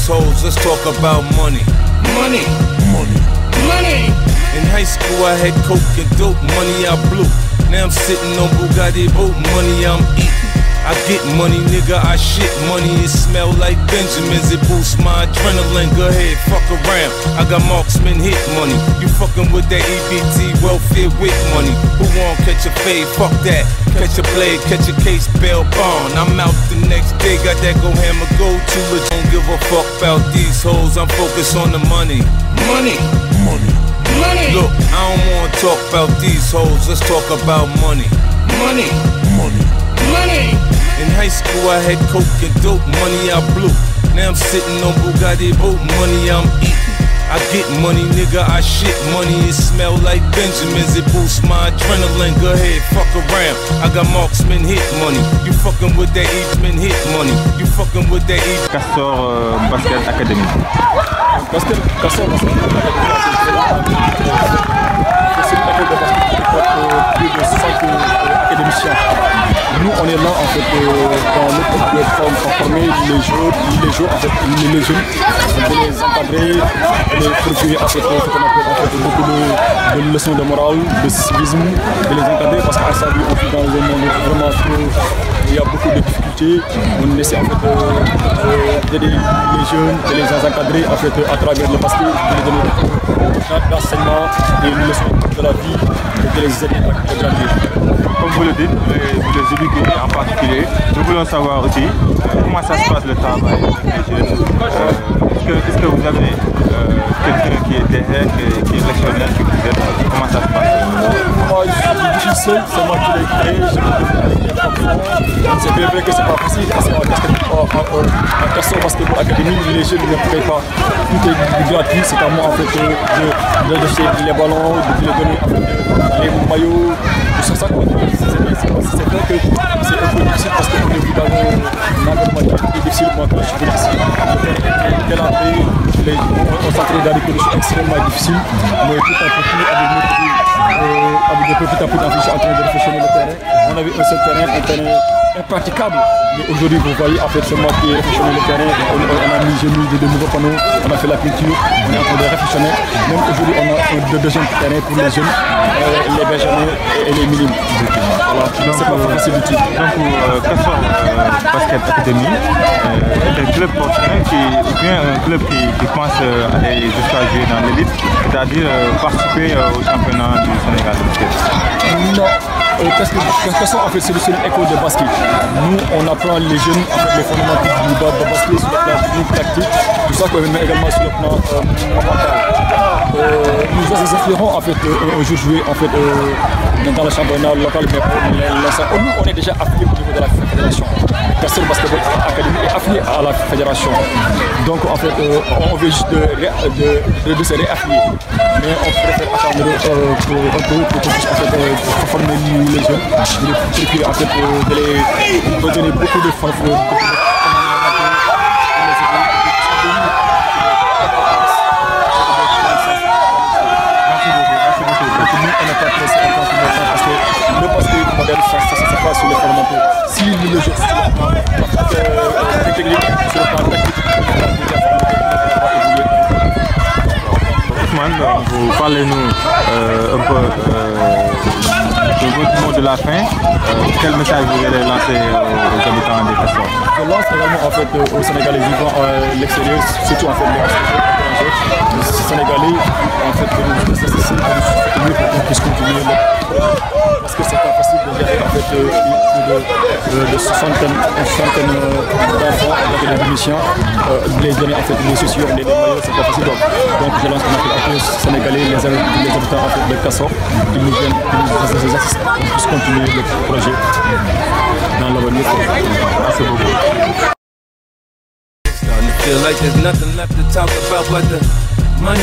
these hoes, let's talk about money. Money, money, money. In high school I had coke and dope, money I blew. Now I'm sitting on Bugatti boat, money I'm eating. I get money, nigga, I shit money. It smell like Benjamins, it boosts my adrenaline. Go ahead, fuck around, I got marksman hit money. You fucking with that EBT, welfare with money. Who won't catch a fade, fuck that. Catch a blade, catch a case, bail bond. I'm out the next day, got that go hammer, go to it. Don't give a fuck about these hoes, I'm focused on the money. Money, money, money. Look, I don't wanna talk about these hoes, let's talk about money. Money, money, money. In high school I had coke and dope, money I blew. Now I'm sitting on Bugatti boat, money I'm eating. I get money, nigga, I shit money. It smell like Benjamins, it boosts my adrenaline. Go ahead, fuck around, I got marksman hit money. You fucking with that Eastman hit money. You fucking with that East. Castor Basket Academy. Castor Basket Academy, c'est une école de basket qui comporte plus de 5 académiciens. Nous, on est là en fait dans notre plateforme pour former les jeunes, en fait, les jeunes, de les encadrer, de les procurer en fait, ce qu'on appelle en fait beaucoup de leçons de morale, de civisme, de les encadrer parce qu'à ça, on vit dans un monde vraiment trop, il y a beaucoup de difficultés. On essaie en fait d'aider les jeunes, de les encadrer en fait à travers le basket, de les donner d'enseignement, des leçons de la vie, et de les aider à grandir. Comme vous le dites, vous les éduquez en particulier. Nous voulons savoir aussi comment ça se passe le travail avec les jeunes. Est-ce que vous avez quelqu'un qui est derrière, qui est lectionnaire, qui vous aide? Comment ça se passe? Moi, je suis seul, c'est moi qui l'ai créé, je l'ai fait avec mes enfants. C'est bien vrai que c'est pas facile parce qu'en Castor Basket Academy, les jeunes ne payent pas. Tout est gratuit, c'est à moi en fait de acheter les ballons, de les donner en fait, les maillots. C'est ça qu'on dit. C'est vrai que c'est un peu difficile parce qu'on est vu dans un environnement qui est difficile. Moi, quand je suis venu ici, on s'entraîne dans des conditions extrêmement difficiles. Mais tout en petit, avec des petits tapis d'affiches en train de réfléchir le terrain. On avait un seul terrain, un terrain impraticable. Mais aujourd'hui, vous voyez, en fait, c'est moi qui ai réfléchionné le terrain. J'ai mis de nouveaux panneaux, on a fait la peinture, on est en train de réfléchir. Même aujourd'hui, on a de deuxième terrain pour les jeunes, les benjamins et les minimes. Voilà, c'est pas facile du tout. Donc, Castor Basket Academy est un club professionnel ou bien un club qui pense aller jusqu'à jouer dans l'élite, c'est-à-dire participer au championnat du Sénégal de basket. Non. Parce que Castor en fait c'est une école de basket. Nous on apprend les jeunes en fait, les fondamentaux du basket sur le plan technique, tactique, tout ça qu'on met également sur le plan mental. Nous aspirons en fait un jour jouer en fait dans le championnat local, mais nous on est déjà affilié au niveau de la fédération. Castor Basketball Academy est affilié à la fédération. Donc en fait on veut juste de se réaffilier. Mais on préfère attendre pour qu'on puisse en fait former les jeunes, de les en fait de donner beaucoup de faveurs. On n'est pas pressé en tant que médecin parce que le basket moderne, ça se passe sur les fondamentaux. Si le jeu sur le plan technique, sur le plan tactique, Ousmane, vous parlez-nous un peu de votre mot de la fin. Quel message vous voulez lancer aux habitants des Castor? Je lance également en fait aux Sénégalais vivant à l'extérieur, surtout en fait les Sénégalais en fait de nous soutenir pour qu'on puisse continuer parce que c'est pas facile de gérer en fait de centaines d'enfants avec des missions, de les donner en fait les chaussures, les maillots, c'est pas facile. Donc je lance un appel aux Sénégalais, les habitants en fait de Castor qui nous viennent, qui nous assistent pour qu'on puisse continuer le projet dans l'avenir. Merci beaucoup. Feel like there's nothing left to talk about but the money.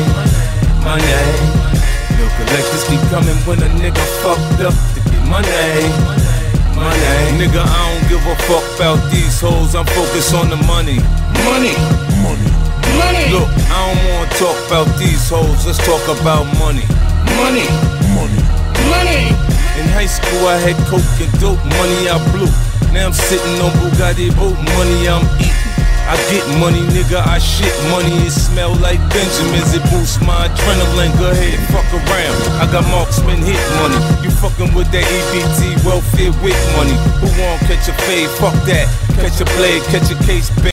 Bill collectors keep coming when a nigga fucked up to get money. Nigga, I don't give a fuck about these hoes, I'm focused on the money. Money. Look, I don't wanna talk about these hoes, let's talk about money. Money. In high school I had coke and dope, money I blew. Now I'm sitting on Bugatti boat, money I'm eating. I get money, nigga, I shit money. It smell like Benjamins, it boosts my adrenaline. Go ahead, fuck around. I got marksman hit money. You fucking with that EBT welfare with money. Who won't catch a fade? Fuck that. Catch a blade, catch a case, bang.